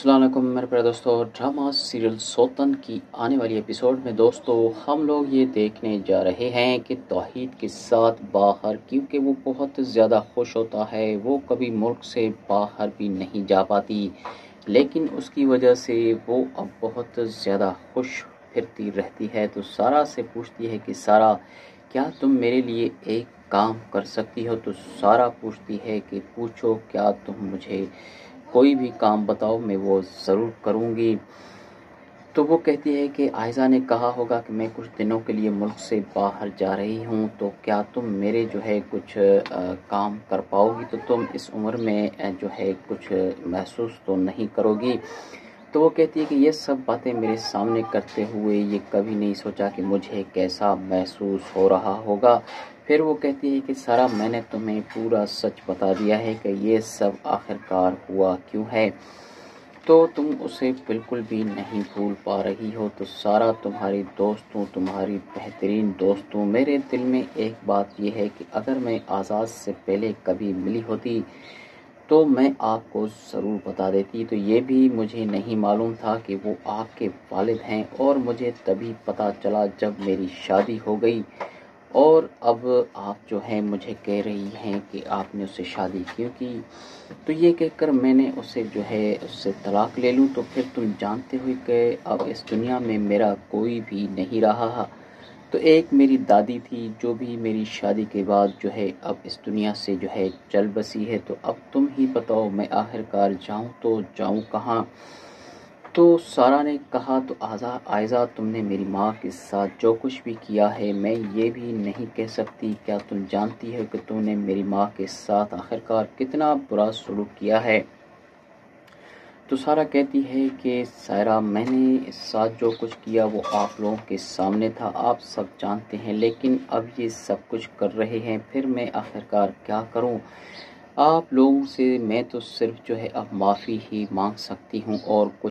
अस्सलाम वालेकुम मेरे प्यारे दोस्तों। ड्रामा सीरियल सोतन की आने वाली एपिसोड में दोस्तों हम लोग ये देखने जा रहे हैं कि तौहीद के साथ बाहर, क्योंकि वो बहुत ज़्यादा खुश होता है, वो कभी मुल्क से बाहर भी नहीं जा पाती, लेकिन उसकी वजह से वो अब बहुत ज़्यादा खुश फिरती रहती है। तो सारा से पूछती है कि सारा, क्या तुम मेरे लिए एक काम कर सकती हो? तो सारा पूछती है कि पूछो, क्या तुम मुझे कोई भी काम बताओ, मैं वो ज़रूर करूँगी। तो वो कहती है कि आयज़ा ने कहा होगा कि मैं कुछ दिनों के लिए मुल्क से बाहर जा रही हूँ, तो क्या तुम मेरे जो है कुछ काम कर पाओगी? तो तुम इस उम्र में जो है कुछ महसूस तो नहीं करोगी। तो वो कहती है कि ये सब बातें मेरे सामने करते हुए ये कभी नहीं सोचा कि मुझे कैसा महसूस हो रहा होगा। फिर वो कहती है कि सारा, मैंने तुम्हें पूरा सच बता दिया है कि ये सब आखिरकार हुआ क्यों है, तो तुम उसे बिल्कुल भी नहीं भूल पा रही हो। तो सारा, तुम्हारी दोस्त हूँ, तुम्हारी बेहतरीन दोस्त हूँ। मेरे दिल में एक बात यह है कि अगर मैं आज़ाद से पहले कभी मिली होती तो मैं आपको ज़रूर बता देती। तो ये भी मुझे नहीं मालूम था कि वो आपके वालिद हैं, और मुझे तभी पता चला जब मेरी शादी हो गई। और अब आप जो हैं मुझे कह रही हैं कि आपने उससे शादी क्यों की। तो ये कहकर मैंने उसे जो है उससे तलाक ले लूँ, तो फिर तुम जानते हो कि अब इस दुनिया में मेरा कोई भी नहीं रहा। तो एक मेरी दादी थी जो भी मेरी शादी के बाद जो है अब इस दुनिया से जो है चल बसी है। तो अब तुम ही बताओ, मैं आखिरकार जाऊँ तो जाऊँ कहाँ? तो सारा ने कहा, तो आयज़ा, तुमने मेरी माँ के साथ जो कुछ भी किया है मैं ये भी नहीं कह सकती। क्या तुम जानती हो कि तुमने मेरी माँ के साथ आखिरकार कितना बुरा सलूक किया है? तो सारा कहती है कि सायरा, मैंने इस साथ जो कुछ किया वो आप लोगों के सामने था, आप सब जानते हैं, लेकिन अब ये सब कुछ कर रहे हैं, फिर मैं आखिरकार क्या करूं? आप लोगों से मैं तो सिर्फ जो है अब माफ़ी ही मांग सकती हूं और कुछ